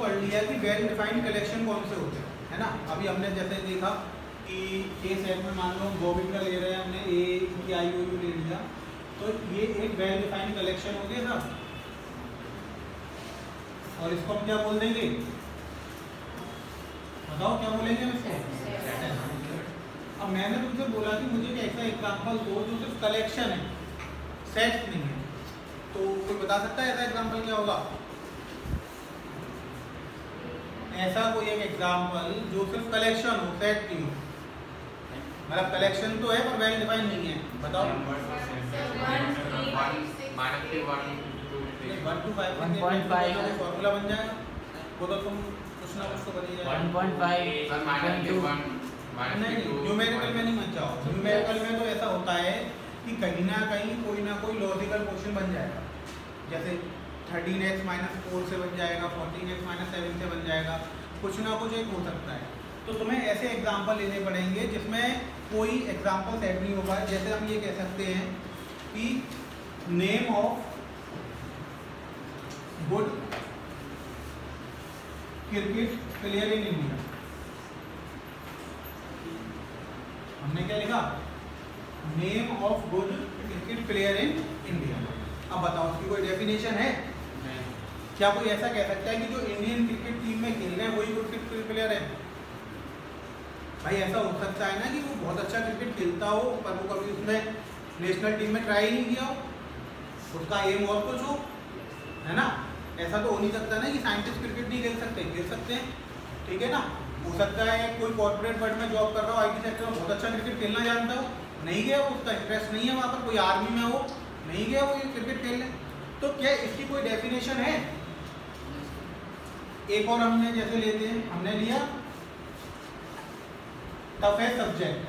पढ़ लिया कि वेल डिफाइंड कलेक्शन कौन से होते हैं, है ना। अभी हमने जैसे देखा कि ए सेट में मान लो गोविंद का ले रहे हैं हमने, ए की आई ओ यू ले लिया, तो ये एक वेल डिफाइंड कलेक्शन हो गया था। और इसको हम क्या बोल देंगे, बताओ क्या बोलेंगे हम इसको। अब मैंने तुमसे बोला कि मुझे एक ऐसा एग्जांपल दो जो सिर्फ कलेक्शन है, सेट नहीं है, तो कोई बता सकता है ऐसा एग्जांपल क्या होगा। ऐसा कोई एक एग्जांपल जो सिर्फ कलेक्शन हो, सेट नहीं हो, मतलब कलेक्शन तो है पर वेल डिफाइंड नहीं है, बताओ। 1 to 5 फॉर्मूला बन जाएगा, वो तो तुम कुछ ना कुछ तो बन ही जाएगा। 1.5 नहीं, न्यूमेरिकल में नहीं मत जाओ। न्यूमेरिकल में तो ऐसा होता है कि कहीं ना कोई लॉजिकल क्वेश्चन बन जाएगा, जैसे 13x - 4 से बन जाएगा, 14x - 7 से बन जाएगा, कुछ ना कुछ एक हो सकता है। तो तुम्हें ऐसे एग्जाम्पल लेने पड़ेंगे जिसमें कोई एग्जाम्पल सेट नहीं होगा। जैसे हम ये कह सकते हैं कि name of good cricket player in India, हमने क्या लिखा, name of good cricket player in India. अब बताओ उसकी कोई डेफिनेशन है? क्या कोई ऐसा कह सकता है कि जो इंडियन क्रिकेट टीम में खेल रहे हैं वही गुड क्रिकेट प्लेयर है? भाई ऐसा हो सकता है ना कि वो बहुत अच्छा क्रिकेट खेलता हो पर वो कभी उसमें नेशनल टीम में ट्राई नहीं किया हो, उसका एम और कुछ हो, है ना। ऐसा तो हो नहीं सकता ना कि साइंटिस्ट क्रिकेट नहीं खेल सकते, खेल सकते हैं, ठीक है ना। हो सकता है कोई कॉर्पोरेट वर्ल्ड में जॉब कर रहा हो, आईटी सेक्टर में बहुत अच्छा क्रिकेट खेलना जानता हो, नहीं गया वो, उसका इंटरेस्ट नहीं है वहाँ पर, कोई आर्मी में हो, नहीं गया वो ये क्रिकेट खेलने। तो क्या इसकी कोई डेफिनेशन है? एक और हमने जैसे लेते हैं, हमने लिया टफेस्ट सब्जेक्ट।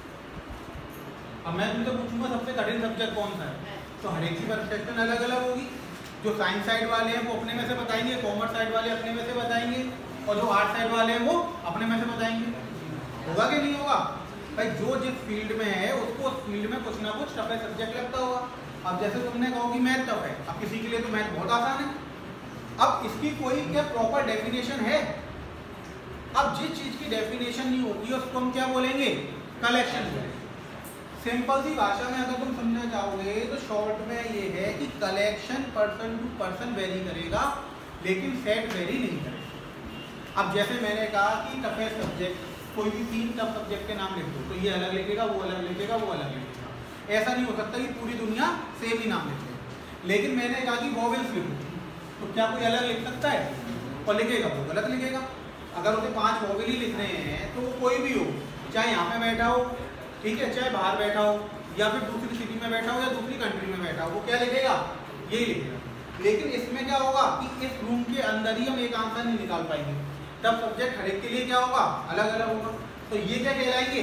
अब मैं तुमसे पूछूंगा सबसे कठिन सब्जेक्ट कौन सा है, तो हर एक की परसेप्शन अलग अलग होगी। जो साइंस साइड वाले हैं वो अपने में से बताएंगे, कॉमर्स साइड वाले अपने में से बताएंगे, और जो आर्ट साइड वाले हैं वो अपने में से बताएंगे। होगा कि नहीं होगा? भाई जो जिस फील्ड में है उसको उस फील्ड में कुछ ना कुछ टफेस्ट सब्जेक्ट लगता होगा। अब जैसे तुमने कहो कि मैथ टफ है, अब किसी के लिए तो मैथ बहुत आसान है। अब इसकी कोई क्या प्रॉपर डेफिनेशन है? अब जिस चीज की डेफिनेशन नहीं होती है उसको हम क्या बोलेंगे, कलेक्शन बोलेंगे। सिंपल सी भाषा में अगर तुम समझना चाहोगे तो शॉर्ट में ये है कि collection person to person vary करेगा लेकिन सेट वेरी नहीं करेगा। अब जैसे मैंने कहा कि टफेस्ट सब्जेक्ट, कोई भी 3 टफ सब्जेक्ट के नाम लिख दो, तो ये अलग लिखेगा, वो अलग लिखेगा, वो अलग लिखेगा। ऐसा नहीं हो सकता कि पूरी दुनिया सेम ही नाम लिखे। लेकिन मैंने कहा कि वॉवेल्स लिखो, तो क्या कोई अलग लिख सकता है? और लिखेगा वो गलत लिखेगा। अगर उसे 5 वॉवेल ही लिख रहे हैं तो वो कोई भी हो, चाहे यहाँ पे बैठा हो, ठीक है, चाहे बाहर बैठा हो, या फिर दूसरी सिटी में बैठा हो या दूसरी कंट्री में बैठा हो, वो क्या लिखेगा, यही लिखेगा। लेकिन इसमें क्या होगा कि इस रूम के अंदर ही हम एक आंसर नहीं निकाल पाएंगे, तब सब्जेक्ट हर एक के लिए क्या होगा, अलग अलग होगा। तो ये क्या कहलाएंगे,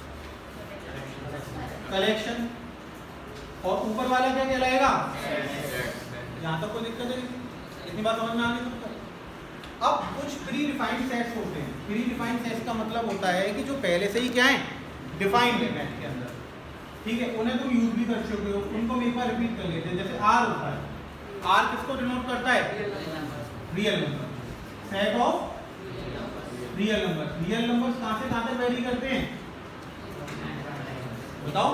कलेक्शन। और ऊपर वाला क्या कहलाएगा, यहाँ तक कोई दिक्कत है? इतनी बात समझ में आ गई सबको? अब कुछ प्री डिफाइंड सेट्स होते हैं। प्री डिफाइंड सेट्स का मतलब होता है कि जो पहले से ही क्या है, डिफाइंड है मैथ के अंदर, ठीक है, उन्हें तुम यूज भी कर चुके हो, उनको हम एक बार रिपीट कर लेते हैं। जैसे आर होता है, आर किसको डिनोट करता है, real number, set of real number. Real numbers कहाँ से कहाँ तक वेरी करते हैं, बताओ,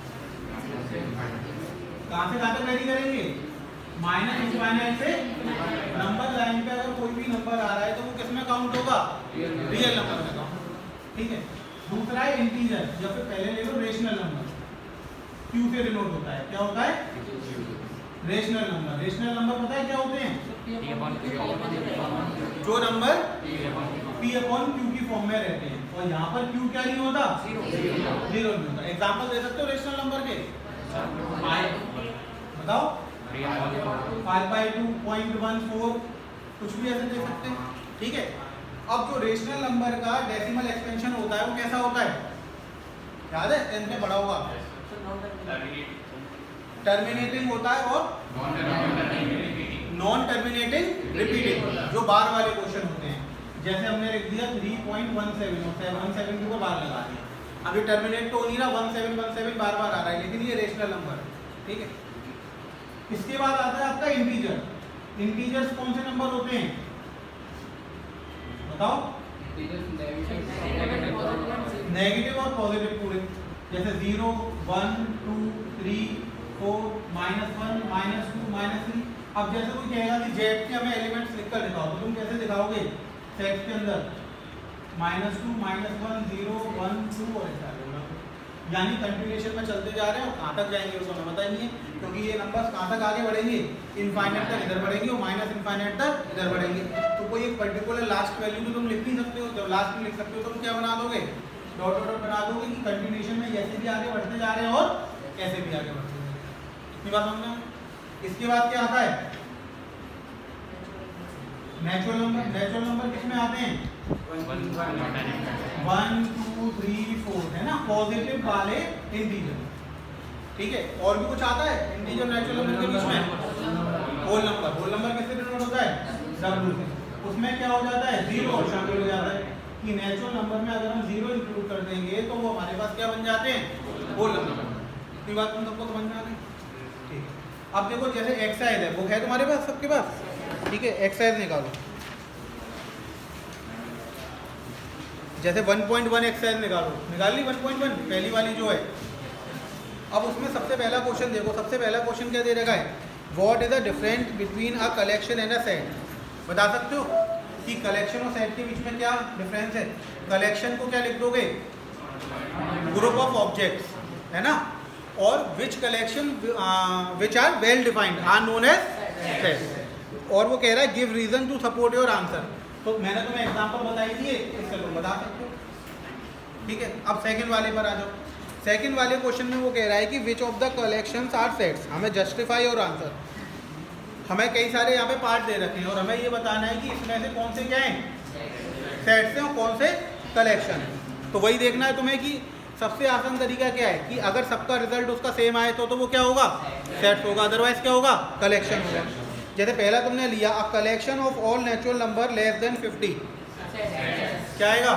कहाँ से कहाँ तक वेरी करेंगे, माइनस इनफाइनाइट से नंबर लाइन पे अगर कोई भी नंबर आ रहा है तो वो किस में काउंट होगा, रियल नंबर में काउंट, ठीक है। दूसरा है इंटीजर, या फिर पहले ले लो रेशनल नंबर, क्यू से डिनोट होता है, क्या होता है, रेशनल नंबर। रेशनल नंबर पता है क्या होते हैं, जो नंबर p अपॉन q की फॉर्म में रहते हैं, और यहाँ पर q क्या नहीं होता, 0 नहीं होता। एग्जांपल दे सकते हो रेशनल नंबर के, बताओ, 5/2.14, कुछ भी ऐसे दे सकते हैं, ठीक है। अब जो रेशनल नंबर का डेसिमल एक्सपेंशन होता है वो कैसा होता है, याद है, 10th में पढ़ा होगा, टर्मिनेटिंग होता है और नॉन टर्मिनेटिंग रिपीटिंग, जो बार वाले क्वेश्चन होते हैं। जैसे हमने लिख दिया 3.17 और 772 को बार लगा दिया, अभी टर्मिनेट तो हो नहीं रहा, 1717 बार बार आ रहा है, लेकिन ये रेशनल नंबर है, ठीक है। इसके बाद आता है आपका इंटीजर। इंटीजर्स कौन से नंबर होते हैं, बताओ। नेगेटिव और पॉजिटिव पूरे, जैसे 0 1 2 3 4 -1 -2 -3। अब जैसे कोई कहेगा कि जेड के हमें एलिमेंट्स लिखकर दिखाओ, तो तुम कैसे दिखाओगे सेट के अंदर -2 -1 0 1 2 और ऐसा होगा। यानी कंटिन्यूएशन में चलते जा रहे हैं और कहाँ तक जाएंगे उसको हमें पता ही नहीं है, क्योंकि ये नंबर्स कहाँ तक आगे बढ़ेंगे, इनफाइनाइट तक इधर बढ़ेंगे और माइनस इनफाइनाइट तक इधर बढ़ेंगे। तो कोई एक पर्टिकुलर लास्ट वैल्यू तो तुम लिख नहीं सकते हो, जब लास्ट में लिख सकते हो तो तुम क्या बना दोगे, डॉट डॉट डॉट बना दोगे कि कंटिन्यूएशन में ऐसे भी आगे बढ़ते जा रहे हैं और ऐसे भी आगे बढ़ते जा रहे हैं। इतनी बात समझ में। इसके बाद क्या आता है, नेचुरल नंबर। नेचुरल नंबर किसमें आते हैं, 1 2 3 4 है ना, पॉजिटिव वाले इंटीजर। ठीक है, और भी कुछ आता है इंटीजर नेचुरल नंबर के बीच में, होल नंबर। होल नंबर किससे डिनोट होता है, डब्ल्यू से। उसमें क्या हो जाता है, 0 शामिल हो जाता है कि नेचुरल नंबर में अगर हम 0 इंक्लूड कर देंगे तो वो हमारे पास क्या बन जाते हैं, होल नंबर। इतनी बात तुम सबको समझ में आ गई। ठीक है, अब देखो जैसे एक्सरसाइज है, वो है तुम्हारे पास सबके पास, ठीक है। एक्सरसाइज निकालो, जैसे 1.1 एक्सरसाइज निकालो, निकाल ली 1.1 पहली वाली जो है। अब उसमें सबसे पहला क्वेश्चन देखो, सबसे पहला क्वेश्चन क्या दे रखा है, what is the difference between a collection and a set. बता सकते हो कि कलेक्शन और सेट के बीच में क्या डिफरेंस है। कलेक्शन को क्या लिख दोगे, ग्रुप ऑफ ऑब्जेक्ट्स, है ना, और which collection which are well defined are known as set. और वो कह रहा है give reason to support your answer. तो मैंने तुम्हें एग्जांपल बताई दिए, इससे तुम बता सकते हो। ठीक है, अब सेकंड वाले पर आ जाओ। सेकंड वाले क्वेश्चन में वो कह रहा है कि which of the collections are sets. हमें जस्टिफाई और आंसर, हमें कई सारे यहाँ पे पार्ट दे रखे हैं और हमें ये बताना है कि इसमें से कौन से क्या हैं, सेट्स हैं और कौन से कलेक्शन है। तो वही देखना है तुम्हें कि सबसे आसान तरीका क्या है कि अगर सबका रिजल्ट उसका सेम आए तो वो क्या होगा, सेट्स होगा, अदरवाइज क्या होगा, कलेक्शन होगा। जैसे पहला तुमने लिया a collection of all natural number less than 50, क्या आएगा,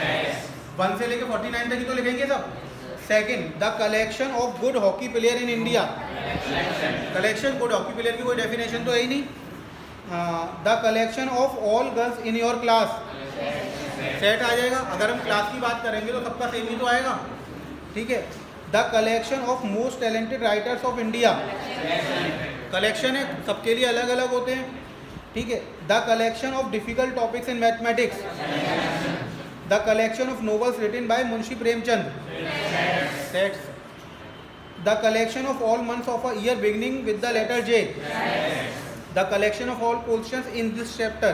1 से लेकर 49 तक ही तो लिखेंगे सब। Second, the collection of good hockey player in India. Collection good hockey player की कोई डेफिनेशन तो है ही नहीं। The collection of all girls in your class, set आ जाएगा। अगर हम क्लास की बात करेंगे तो सबका सेम ही तो आएगा। ठीक है, the collection of most talented writers of India, collection है, सबके लिए अलग अलग होते हैं। ठीक है, the collection of difficult topics in mathematics, the collection of novels written by Munshi Premchand, sets. The collection of all months of a year beginning with the letter J, the collection of all questions in this chapter,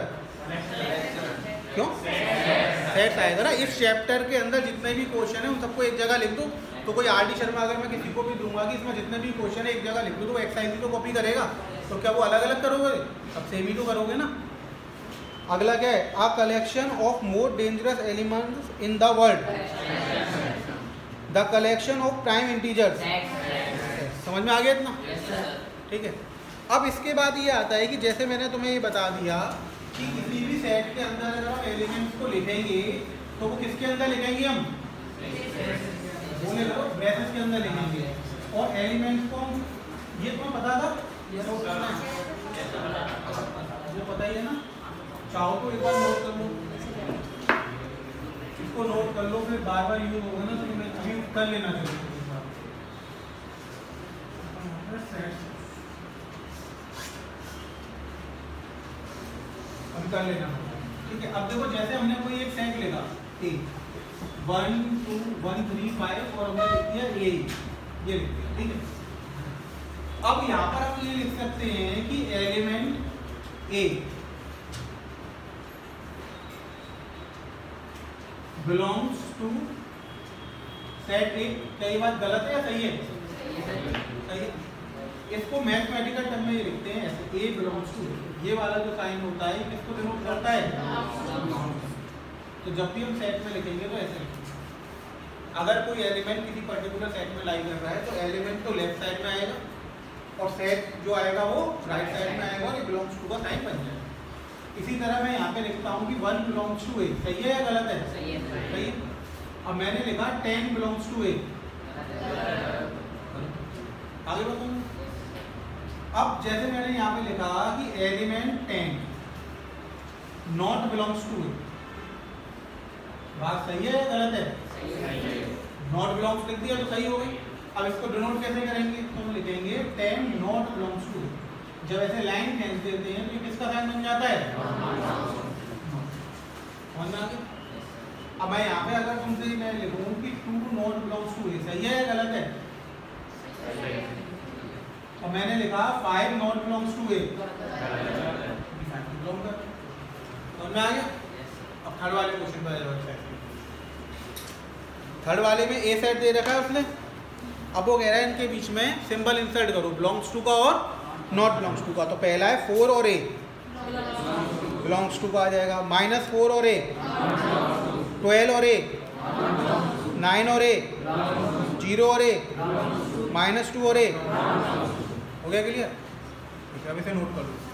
क्यों, sets आएगा ना। इस chapter के अंदर जितने भी question है उन सबको एक जगह लिख दो। तो कोई आर डी शर्मा अगर मैं किसी को भी दूंगा कि इसमें जितने भी क्वेश्चन है एक जगह लिख दो, तो वो एक्सरसाइज ही तो कॉपी करेगा। तो क्या वो अलग अलग करोगे, सब सेम ही तो करोगे ना। अगला क्या है, a collection of more dangerous elements in the world, the collection of prime integers. समझ में आ गया इतना, ठीक है। अब इसके बाद ये आता है कि जैसे मैंने तुम्हें ये बता दिया कि किसी भी सेट के अंदर अगर हम एलिमेंट्स को लिखेंगे तो वो किसके अंदर लिखेंगे, हम बोले लो ब्रैकेट्स के अंदर लिखेंगे। और एलिमेंट्स को ये तुम्हें पता था, ये नोट करना है, जो पता ही है ना, चाहो तो एक बार नोट कर लो, इसको नोट कर लो, फिर बार बार यूज होगा ना तो तुम्हें अभी कर लेना चाहिए। कर लेना, ठीक है। अब देखो जैसे हमने कोई एक सेट लेगा ए 1 2 1 3 5 और हमने लिख दिया ए, ये लिख दिया, ठीक है। अब यहाँ पर हम ये लिख सकते हैं कि element A belongs to set A. क्या ये बात गलत है या सही है, सही है। इसको मैथमेटिकल टर्म में ये लिखते हैं ऐसे, ए बिलोंग्स टू, ये वाला जो साइन होता है किसको डिनोट करता है, तो जब भी हम सेट में लिखेंगे तो ऐसे लिखेंगे। अगर कोई एलिमेंट किसी पर्टिकुलर सेट में लाई कर रहा है तो एलिमेंट तो लेफ्ट साइड में आएगा और सेट जो आएगा वो राइट साइड में आएगा और ये बिलोंग्स टू का साइन बन जाएगा। इसी तरह मैं यहाँ पे लिखता हूँ कि 1 बिलोंग्स टू ए, सही है या गलत है, सही है, सही है। अब मैंने लिखा 10 बिलोंग्स टू ए, आगे बताऊँ। अब जैसे मैंने यहाँ पे लिखा कि element 10 not belongs to A, बात सही है या गलत है? नॉट बिलोंग्स लिख दिया तो सही हो गई। अब इसको डिनोट कैसे करेंगे? तो हम लिखेंगे 10 नॉट बिलोंग्स टू। जब ऐसे लाइन खींच देते हैं तो ये किसका साइन बन जाता है? समझ में आ गया? अब मैं यहाँ पे अगर तुमसे मैं लिखूँ कि 2 नॉट बिलोंग्स टू, ये सही है या गलत है? और मैंने लिखा 5 नॉट बिलोंग्स टू ए, समझ में आ गया? अब थर्ड वाले क्वेश्चन पर जरूरत है। थर्ड वाले में ए सेट दे रखा है उसने। अब वो कह रहा है इनके बीच में सिंबल इंसर्ट करो, बिलोंग्स टू का और नॉट बिलोंग्स टू का। तो पहला है 4 और ए, बिलोंग्स टू का आ जाएगा। -4 और ए, 12 और ए, 9 और ए, 0 और ए, -2 और ए। हो गया क्लियर? ठीक है, अब इसे नोट कर लो।